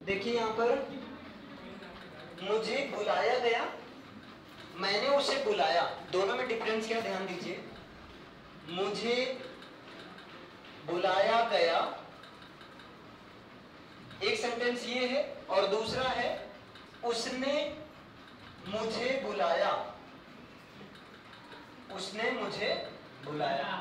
देखिए यहाँ पर मुझे बुलाया गया, मैंने उसे बुलाया, दोनों में डिफरेंस क्या ध्यान दीजिए। मुझे बुलाया गया एक सेंटेंस ये है, और दूसरा है उसने मुझे बुलाया। उसने मुझे बुलाया।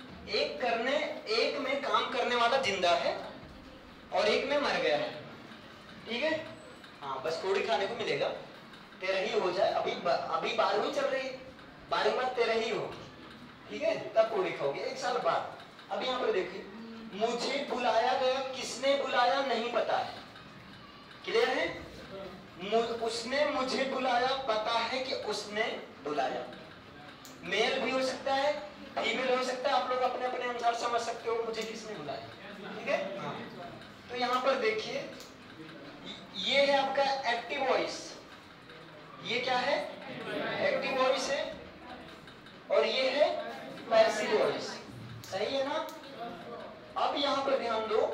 एक में काम करने वाला जिंदा है और एक में मर गया है। ठीक है, हाँ बस कोड़ी खाने को मिलेगा, तेरा ही हो जाए। अभी 12वीं चल रही है, 12वीं बाद तेरा ही होगी, ठीक है, तब कोड़ी खाओगे 1 साल बाद। अब यहाँ पर देखिए, मुझे बुलाया गया, किसने बुलाया नहीं पता है, क्लियर है। उसने मुझे बुलाया, पता है कि उसने बुलाया। मेल भी हो सकता है, फीमेल हो सकता है, आप लोग अपने अपने अनुसार समझ सकते हो मुझे किसने बुलाया, ठीक है। हाँ, तो यहाँ पर देखिए, ये है आपका एक्टिव वॉइस। ये क्या है? एक्टिव वॉइस है, और ये है पैसिव वॉइस, सही है ना। अब यहाँ पर ध्यान दो,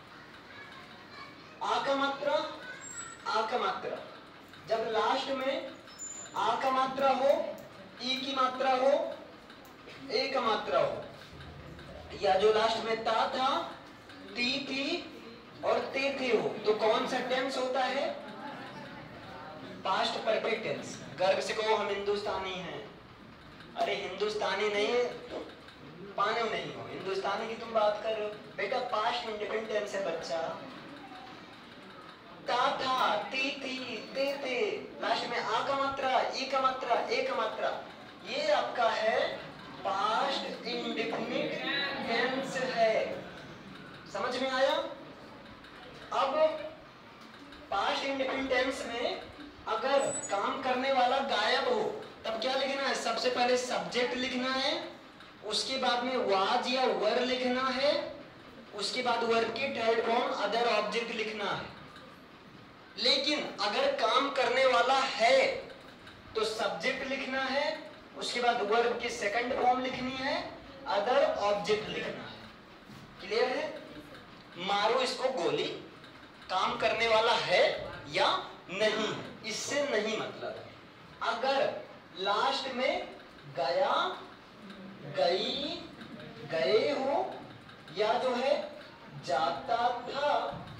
आ का मात्रा, आ का मात्रा, जब लास्ट में आ का मात्रा हो, ई की मात्रा हो, ए का मात्रा हो, या जो लास्ट में ता था, ती थी और ते थे हो, तो कौन सा टेंस होता है? Past perfect tense. गर्व से कहो हम हिंदुस्तानी हैं। अरे हिंदुस्तानी नहीं, पाने नहीं हो, हिंदुस्तानी की तुम बात कर रहे हो बेटा, पास्ट इंडिपेंडेंट टेंस है बच्चा। ता था, ती थी, ते थे, लास्ट में आ का मात्रा, ई का मात्रा, ए का मात्रा, ये आपका है पास्ट इंडिफिनिट टेंस है। समझ में आया? अब पास्ट इंडिफिनिट टेंस में अगर काम करने वाला गायब हो तब क्या लिखना है? सबसे पहले सब्जेक्ट लिखना है, उसके बाद में वाज या वर लिखना है, उसके बाद वर्ब की थर्ड फॉर्म अदर ऑब्जेक्ट लिखना है। लेकिन अगर काम करने वाला है तो सब्जेक्ट लिखना है, उसके बाद वर्ब की सेकंड फॉर्म लिखनी है, अदर ऑब्जेक्ट लिखना है। क्लियर है? मारो इसको गोली, काम करने वाला है या नहीं, इससे नहीं मतलब है। अगर लास्ट में गया, गई, गए हो, या जो है जाता था,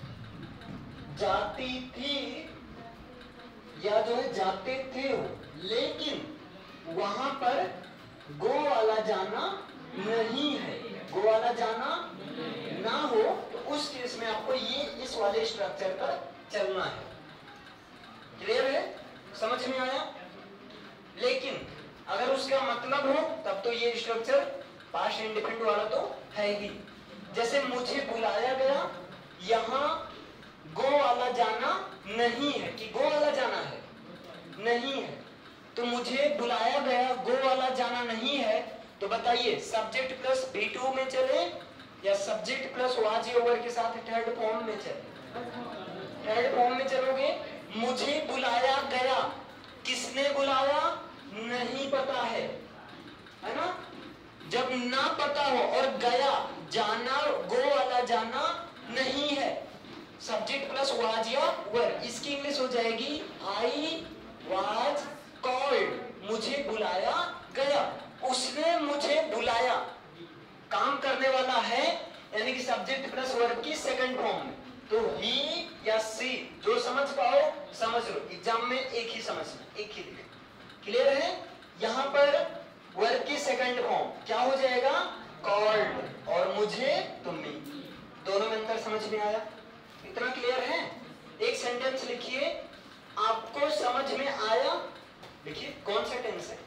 जाती थी, या जो है जाते थे हो, लेकिन वहां पर गो वाला जाना नहीं है, गो वाला जाना ना हो, तो उस केस में आपको ये इस वाले स्ट्रक्चर पर चलना है। क्लियर है? समझ में आया? लेकिन अगर उसका मतलब हो तब तो ये स्ट्रक्चर पास्ट इंडिपेंडेंट वाला तो है ही। जैसे मुझे बुलाया गया, यहां गो वाला जाना नहीं है, कि गो वाला जाना है नहीं है, तो मुझे बुलाया गया, गो वाला जाना नहीं है, तो बताइए सब्जेक्ट प्लस V2 में चले या सब्जेक्ट प्लस वाज या वर के साथ थर्ड फॉर्म में चले? थर्ड फॉर्म में चलोगे। मुझे बुलाया गया, किसने बुलाया नहीं पता है ना। जब ना पता हो और गया, जाना, गो वाला जाना नहीं है, सब्जेक्ट प्लस वाज या वर, इसकी इंग्लिश हो जाएगी आई वाज कॉल्ड। मुझे बुलाया गया, उसने मुझे बुलाया, काम करने वाला है, यानी कि सब्जेक्ट प्लस वर्ब की सेकंड फॉर्म में, तो ही या सी, जो समझ पाओ समझ लो, एग्जाम में एक ही समझना, एक ही लिखना। क्लियर है? यहां पर वर्ब की सेकंड फॉर्म क्या हो जाएगा? कॉल्ड, और मुझे तुमने, दोनों में अंतर समझ में आया? इतना क्लियर है? एक सेंटेंस लिखिए, आपको समझ में आया। देखिए कौन सा टेंस है?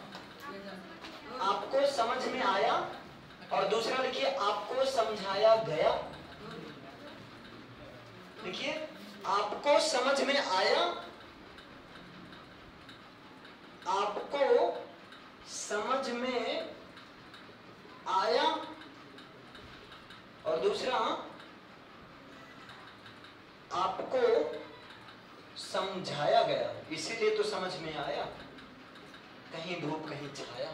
आपको समझ में आया, और दूसरा लिखिए आपको समझाया गया। देखिए आपको समझ में आया, आपको समझ में आया, और दूसरा आपको समझाया गया, इसीलिए तो समझ में आया, कहीं धूप कहीं छाया।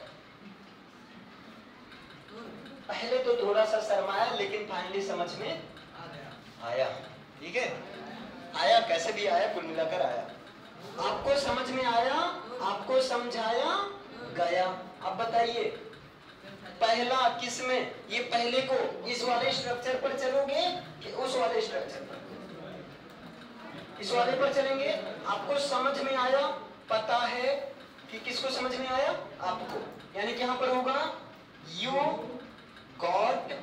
पहले तो थोड़ा सा शर्माया, लेकिन फाइनली समझ में आया। ठीक है? आया कैसे भी आया, कुल मिलाकर आया। आपको समझ में आया, आपको समझाया गया। अब बताइए पहला किस में, ये पहले को इस वाले स्ट्रक्चर पर चलोगे कि उस वाले स्ट्रक्चर पर? इस वाले पर चलेंगे। आपको समझ में आया, पता है कि किसको समझ में आया? आपको। यानी कि यहां पर होगा you got,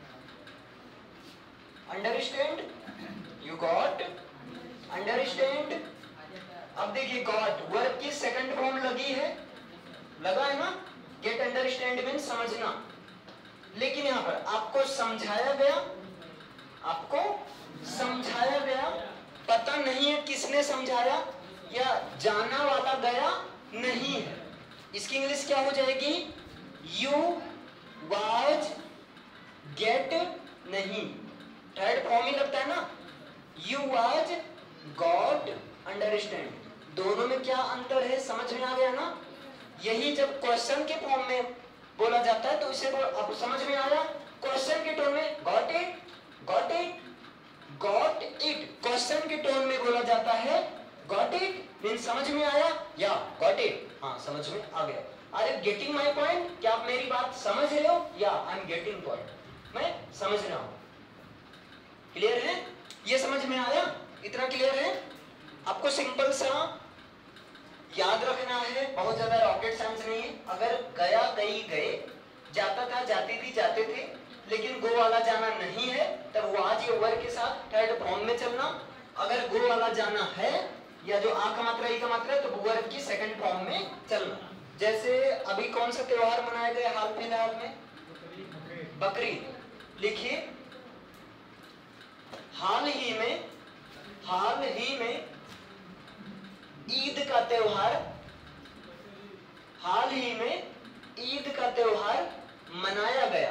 understand, you got understand. अब देखिए गॉट वर्ब की सेकंड फॉर्म लगी है, लगा है ना? गेट अंडरस्टैंड मीन्स समझना। लेकिन यहां पर आपको समझाया गया, आपको समझाया गया, पता नहीं है किसने समझाया, या जाना वाला गया नहीं है। इसकी इंग्लिश क्या हो जाएगी? यू वाज गेट नहीं, थर्ड फॉर्म ही लगता है ना। यू वाज गॉट अंडरस्टैंड, दोनों में क्या अंतर है समझ में आ गया ना? यही जब क्वेश्चन के फॉर्म में बोला जाता है तो इसे अब समझ में आया। क्वेश्चन के टोन में got it, got it, got it. Question के टोन में बोला जाता है गॉट इट मीन्स समझ में आया, या गॉट इट, हाँ समझ में आ गया। Are you getting my point? क्या आप मेरी बात समझ रहे हो? या आई एम गेटिंग पॉइंट, मैं समझ रहा हूं। क्लियर है? ये समझ में आया? इतना क्लियर है? आपको सिंपल सा याद रखना है, बहुत ज्यादा रॉकेट साइंस नहीं है। अगर गया, गई, गए, जाता था, जाती थी, जाते थे, लेकिन गो वाला जाना नहीं है, तब वाज या वर के साथ थर्ड फॉर्म में चलना। अगर गो वाला जाना है, या जो आ का मात्रा, ई का मात्रा है, तो वर्ब की सेकंड फॉर्म में चलना। जैसे अभी कौन सा त्योहार मनाया गया हाल फिलहाल में? बकरीद। लिखिए हाल ही में ईद का त्योहार, हाल ही में ईद का त्योहार मनाया गया।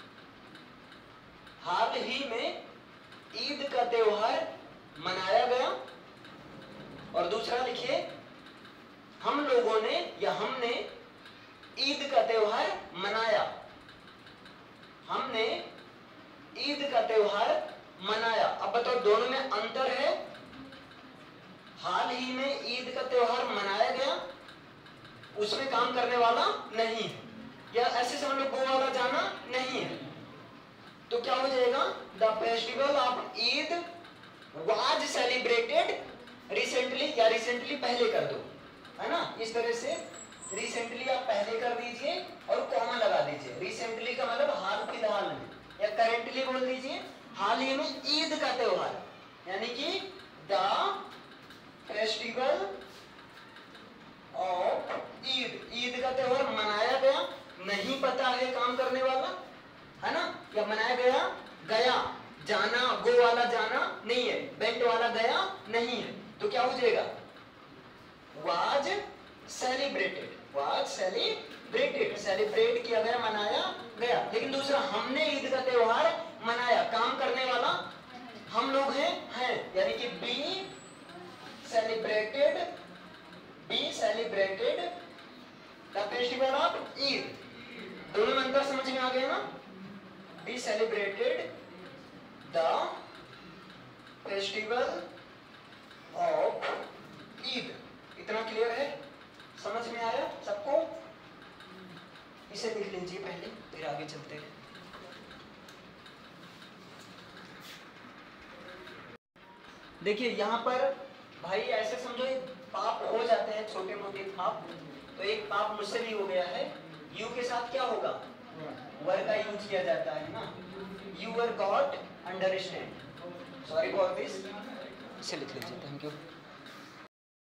हाल ही में ईद का त्योहार मनाया गया। और दूसरा लिखिए हम लोगों ने या हमने ईद का त्योहार मनाया। हमने ईद का त्योहार मनाया। अब बताओ दोनों में अंतर है? हाल ही में ईद का त्योहार मनाया गया, उसमें काम करने वाला नहीं है, या ऐसे समझ लो गो वाला जाना नहीं है। तो क्या हो जाएगा? The festival of Eid was celebrated recently, या रिसेंटली पहले कर दो, है ना? इस तरह से रिसेंटली आप पहले कर दीजिए और कॉमा लगा दीजिए। रिसेंटली का मतलब हाल फिलहाल में, या करेंटली बोल दीजिए हाल ही में ईद का त्योहार, यानी कि the festival of Eid, Eid का त्योहार मनाया गया। नहीं पता है काम करने वाला, है ना? या मनाया गया, गया, जाना, गो वाला जाना नहीं है, बेंट वाला गया नहीं है, तो क्या हो जाएगा? Was celebrated, was celebrated, celebrate किया गया, मनाया गया। लेकिन दूसरा हमने ईद का त्योहार मनाया, काम करने वाला हम लोग हैं, यानी कि be celebrated the festival of Eid. दोनों में अंतर समझ में आ गया ना? Be celebrated the festival of Eid. इतना क्लियर है? समझ में आया सबको? इसे लिख लीजिए पहले, फिर आगे चलते हैं। देखिए यहाँ पर भाई ऐसे समझो पाप हो जाते हैं, छोटे मोटे पाप। तो एक पाप मुझसे भी हो गया है। यू के साथ क्या होगा? वर का यूज किया जाता है ना। You were got understand, sorry for this. इसे लिख लीजिए, थैंक यू।